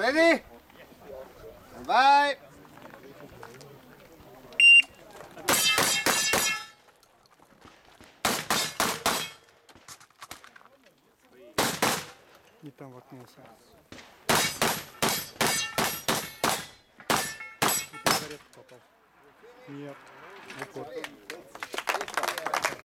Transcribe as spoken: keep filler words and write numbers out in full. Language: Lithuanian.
Ready? Bye. Не там воткнулся. Попал. Нет. В упор.